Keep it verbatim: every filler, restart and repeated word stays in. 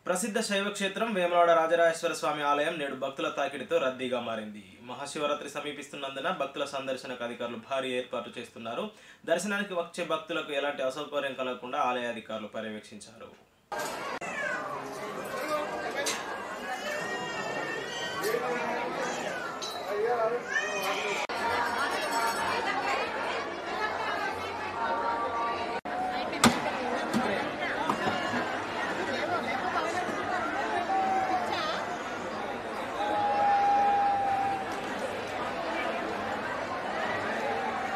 ప్రసిద్ధ శైవ క్షేత్రం వేములవాడ రాజరాజేశ్వర స్వామి ఆలయం నేడు భక్తుల తాకిడితో రద్దీగా మారింది. మహాశివరాత్రి సమీపిస్తున్నందున భక్తుల సందర్శనకు అధికారులు భారీ ఏర్పాట్లు చేస్తున్నారు. దర్శనానికి వచ్చే భక్తులకు ఎలాంటి అసౌకర్యం కలగకుండా ఆలయ అధికారులు పర్యవేక్షించారు.